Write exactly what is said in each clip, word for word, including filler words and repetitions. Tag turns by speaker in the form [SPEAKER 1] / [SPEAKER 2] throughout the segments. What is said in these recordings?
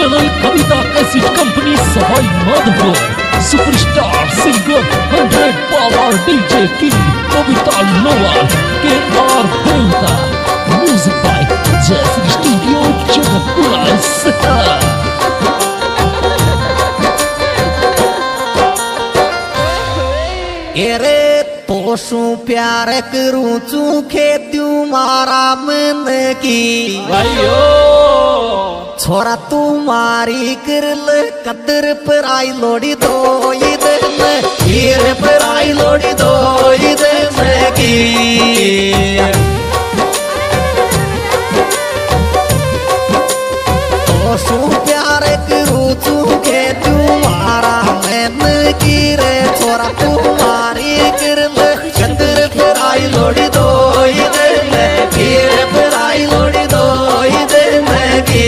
[SPEAKER 1] Channel Kavita cassette company Sawai Madhopur superstar singer hundred power DJ king Kavita Nowal के आर देवता म्यूजिक बाय जैसी स्टूडियो जगतपुरा।
[SPEAKER 2] एरे तोसू प्यार करूं चूखे तू मारा मन की
[SPEAKER 1] भाइयो
[SPEAKER 2] छोरा तू मारी करल कदर पर आई लोड़ी दो दिन हीर पर आई लोड़ी दो दिन की तोसू प्यार करूं चूखे तू मारा मन की रे छोरा तू मारी करल कदर पर आई लोड़ी दो दिन हीर पर आई लोड़ी दो दिन की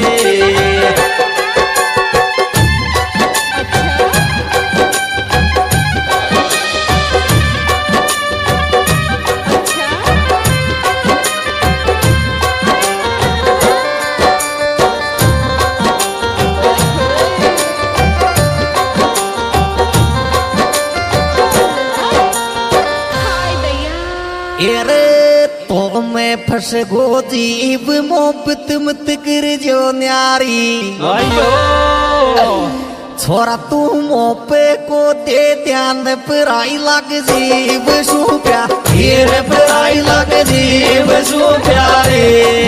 [SPEAKER 2] एरे तो मैं फंस गो जीव मोहब्बत मत कर जो न्यारी छोरा तू मोपे को दे ध्यान पराई लग जीव सू प्यार हीर पराई लग जीव सू प्यारे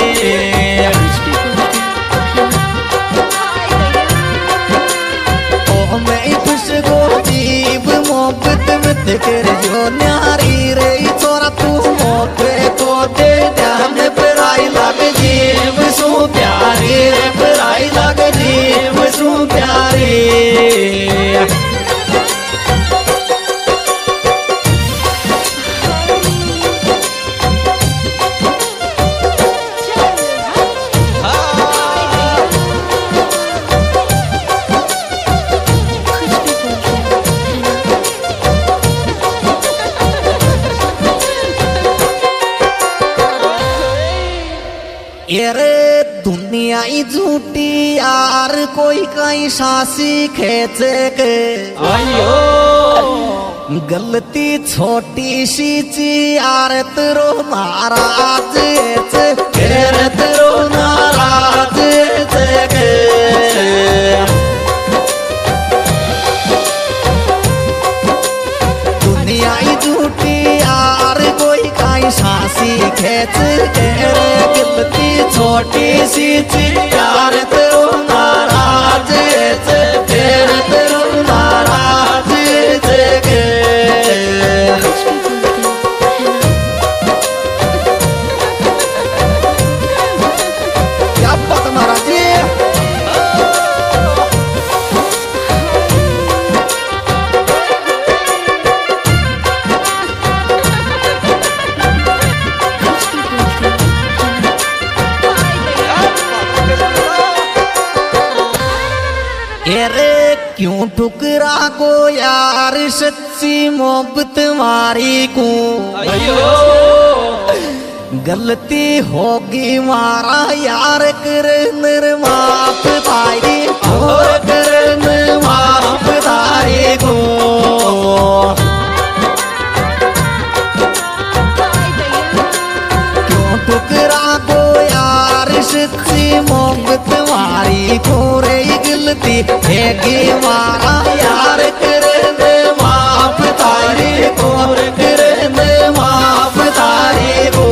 [SPEAKER 2] तो मैं फंस गो जीव मोहब्बत मत कर जो न्यारी रे छोरा तू मोपे को दे ध्यान पराई लग जीव सू प्यारे पराई लग जीव सू प्यारे एरे दुनिया ही झूठी यार कोई कहीं सासी खेचे के गलती छोटी सी ची यार तेरो नाराज फिर तेरो नाराज के दुनिया ही झूठी यार कोई कहीं सासी खेच के गलती छोटी सी ची यार तेरो नाराज फिर तेरो नाराज के क्या बात महाराज जी एरे क्यों ठुकरा को यार सच्ची मोहब्बत मारी को गलती होगी मारा यार कर निर्माप तारी और कर निर्माप तारी को क्यों ठुकरा को यार सच्ची मोहब्बत मारी को रे गलती हैगी मारा यार करने माफ तारी को करने माफ तारी को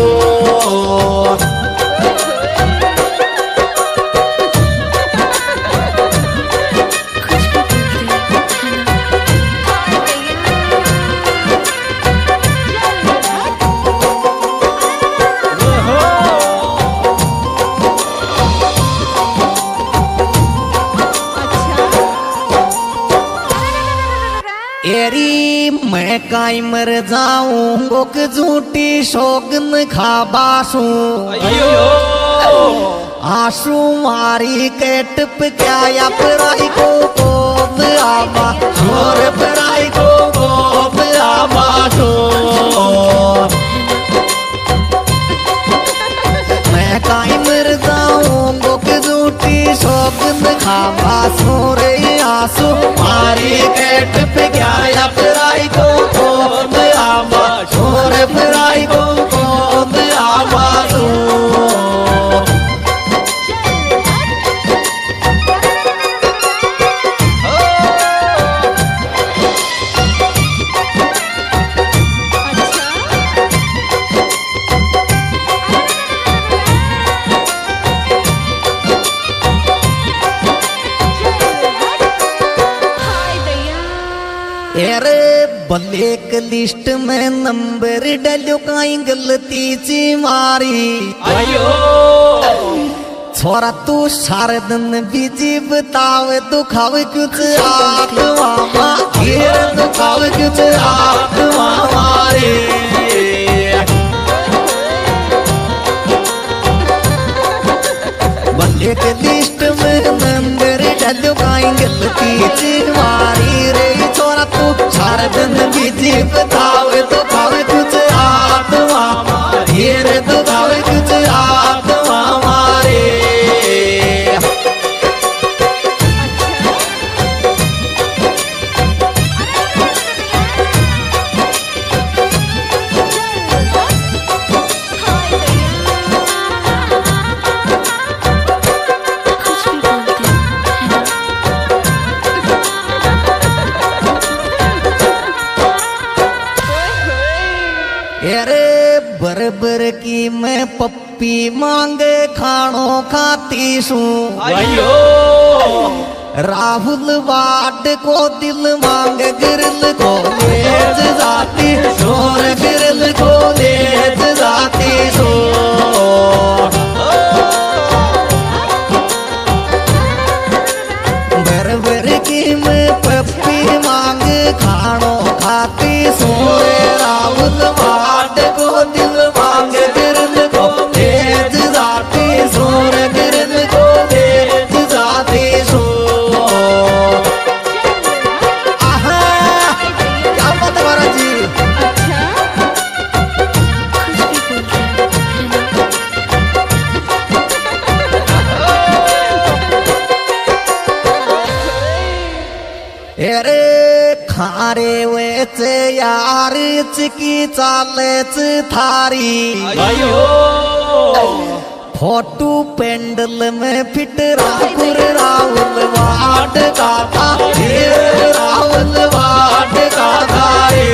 [SPEAKER 2] एरी मैं काई मर जाऊं गोक झूठी शोगन खाबासू आंसू मारी के टिप क्या या पराई को गोद आबा छोर पराई को गोद आबा मैं काई मर जाऊं गोक झूठी शोगन खावा सोरे आंसू मारी केट पे क्या या फिराई को खोद आवा छोरे फिराई को खोद आवाजू अरे ब्लैक लिस्ट में नंबर डालो कहीं गलती ची मारी
[SPEAKER 1] अयो
[SPEAKER 2] छोरा तू सारे दिन बिजी बतावे तू खावे कुछ आत्मा घेर तू खावे कुछ आत्मा मारे ब्लैक लिस्ट में नंबर डालो कहीं गलती ची मारी रे छोरा तू सारे दिन बिजी बतावे तो खावे कुछ आत्मा घेर तो खावे कुछ आत्मा मारे अरे बरबर की मैं पप्पी मांगे खानो खाती सू
[SPEAKER 1] अयो
[SPEAKER 2] राहुल वाड को दिल मांगे गिरल को लेज जाती शोर गिरल को लेज जाती सो बरबर की मैं पप्पी मांगे खानो खाती सू राहुल वाड को दिल मांगे गिरल को लेज जाती शोर गिरल को लेज जाती सो अरे खारे वेच यार चिकी चालेच थारी
[SPEAKER 1] अयो
[SPEAKER 2] फोटू पेंडल में फिट राहुल राहुल वाट का था राहुल वाट का था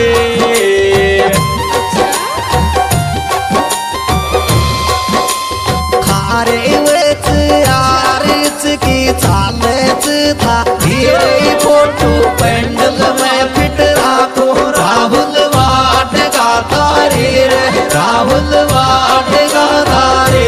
[SPEAKER 2] खारे वेच यार चिकी चालेच था फोटू पेंडल में फिट राखो राहुल वाट का तारे राहुल वाट का तारे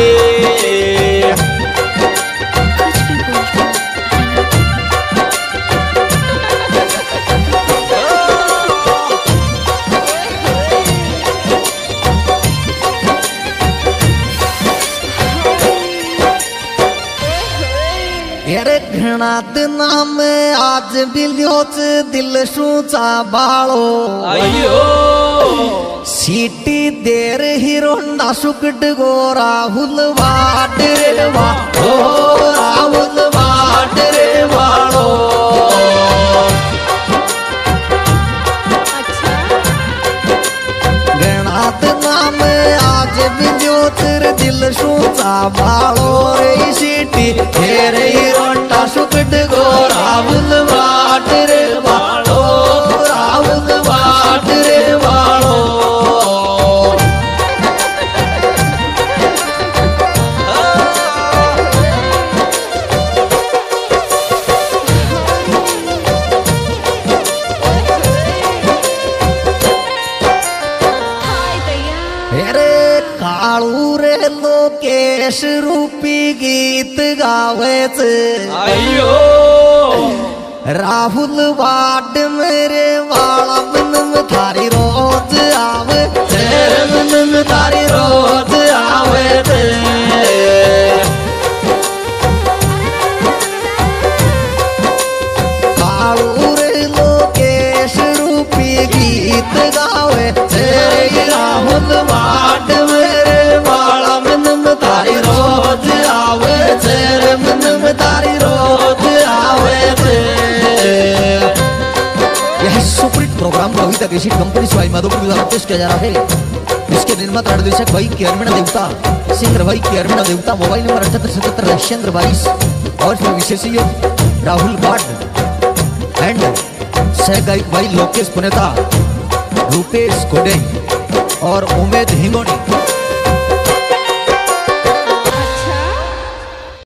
[SPEAKER 2] अरे घना दिना में आज बिल्योच दिल सूचा बालो
[SPEAKER 1] अयो
[SPEAKER 2] सीटी देर हीरोंडा सुकट गो राहुल वाट रे वा ओ राहुल वाट रे वालो घना दिना में आज बिल्योच दिल सूचा बालो रे सीटी देर हीरोंडा सुकट गो राहुल वाट रे वालो राहुल वाट रे वालो अरे कालू रे लोकेश रूपी गीत गावेच
[SPEAKER 1] अयो
[SPEAKER 2] राहुल वाड मेरे वाला मन थारी रोज आवे तेरे मन थारी रोज आवे ते कालू रे लोकेश रूपी गीत गावे तेरे राहुल वाड मेरे वाला मन थारी रोज आवे तेरे मन थारी रोज प्रोग्राम को अभी तक एसिड कंपनी स्वाई माधोपुर द्वारा पेश किया जा रहा है। इसके निर्माता निर्देशक भाई केरमीणा देवता, सिंगर भाई केरमीणा देवता, मोबाइल नंबर अठहत्तर सतहत्तर लक्ष्येंद्र बाईस। और इसमें विशेष सहयोग राहुल भाट एंड सह गायक भाई लोकेश पुनेता, रूपेश गोडे और उमेद हिंगोनी।